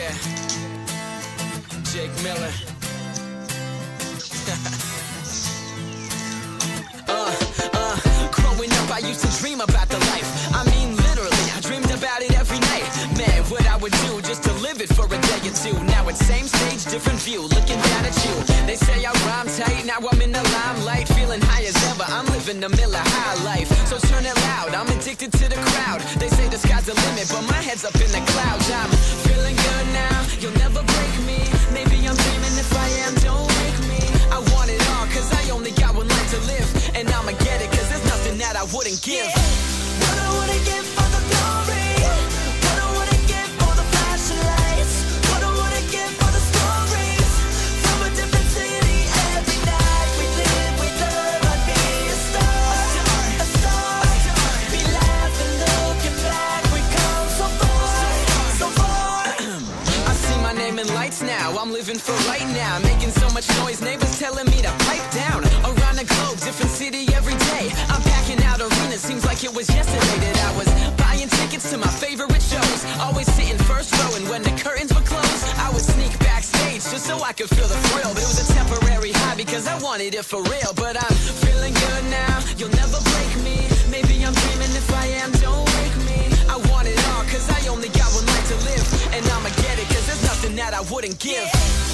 Yeah, Jake Miller. Growing up, I used to dream about the life. I mean, literally, I dreamed about it every night. Man, what I would do just to live it for a day or two. Now it's same stage, different view, looking down at you. They say I rhyme tight, now I'm in the limelight, feeling high as ever. I'm living the Miller High life, so turn it loud. I'm addicted to the crowd. They say the sky's the limit, but my head's up in the clouds. I'm feeling good now, you'll never break me. Maybe I'm dreaming, if I am, don't wake me. I want it all, cause I only got one life to live, and I'ma get it, cause there's nothing that I wouldn't give. What I wanna give for the glory, what I wanna give for the flashing lights, what I wanna give for the stories from a different city. Every night we live, we learn, I'd be a star, a star. Be laughing, looking back, we come so far, so far. I see my name in lights now, I'm living for right now, making so much noise, neighbors telling me to pipe down. Around the globe, different city every day, I'm packing out arenas, seems like it was yesterday that I was buying tickets to my favorite shows, always sitting first row, and when the curtains were closed, I would sneak backstage just so I could feel the thrill. But it was a temporary high because I wanted it for real. But I'm feeling good now, you'll never break me. Maybe I'm dreaming, if I am, don't wake me. I want it all, cause I only got one life to live, and I'ma get it, cause there's nothing that I wouldn't give.